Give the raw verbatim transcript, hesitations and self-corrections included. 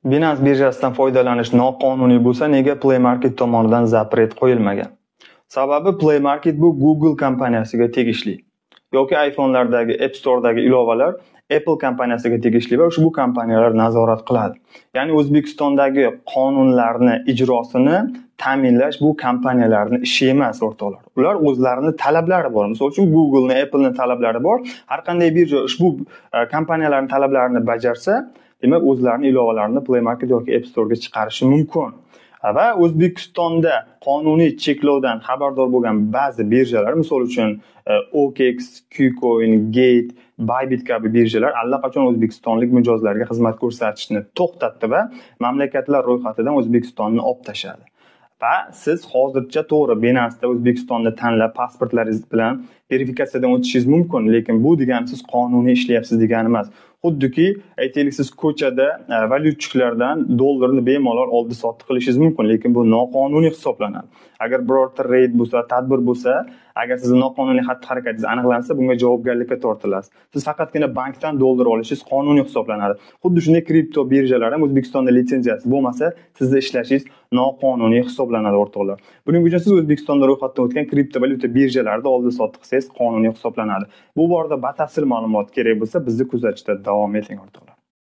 Binance birjasidan foydalanish noqonuniy bo'lsa, nega Play Market tomonidan zapret qo'yilmagan? Sababi Play Market bu Google kompaniyasiga tegishli yoki iPhone'lardagi App Store'dagi ilovalar Apple kompaniyasiga tegishli va ushbu kompaniyalar nazorat qiladi. Ya'ni O'zbekistondagi qonunlarni ijrosini ta'minlash bu kompaniyalarning ishi emas, o'rtoqlar. Ular o'zlarining talablari bor. Misol uchun Google va Apple'ning talablari bor. Har qanday birja ushbu kompaniyalarning talablarini bajarsa, demak o'zlarining ilovalarini Play Market yoki App Store'ga chiqarishi mumkin. Va O'zbekistonda qonuniy cheklovdan xabardor bo'lgan ba'zi birjalar, misol uchun O K X, Qcoin, Gate, Bybit kabi birjalar allaqachon o'zbekistonlik mijozlarga xizmat ko'rsatishni to'xtatdi va mamlakatlar ro'yxatidan O'zbekistonni olib tashladi. Va siz hozircha to'g'ri Binance'da O'zbekistonni tanlab pasportlaringiz bilan verifikatsiyadan o'tishingiz mumkin, lekin bu degani siz qonuniy ishlayapsiz degani emas. Xuddiki aytaylik, siz ko'chada valyutchiklardan dollarni bemalol oldi sotdi qilishingiz mumkin, lekin bu noqonuniy hisoblanadi. Agar birorta reyd bo'lsa, tadbir bo'lsa, agar sizning noqonuniy xatti-harakatingiz aniqlansa, bunga javobgarlikka tortilasiz. Siz faqatgina bankdan dollar olishingiz qonuniy hisoblanadi. Xuddi shunday kripto birjalar ham O'zbekistonda litsenziyasi bo'lmasa, sizning ishlashingiz noqonuniy hisoblanadi, o'rtoqlar. Buning uchun siz O'zbekistonda ro'yxatdan o'tgan kriptovalyuta birjalarida oldi sotdi qilsangiz qonuniy hisoblanadi. Bu borada batafsil ma'lumot kerak bo'lsa, bizni kuzatishda davom eting, o'rtoqlar.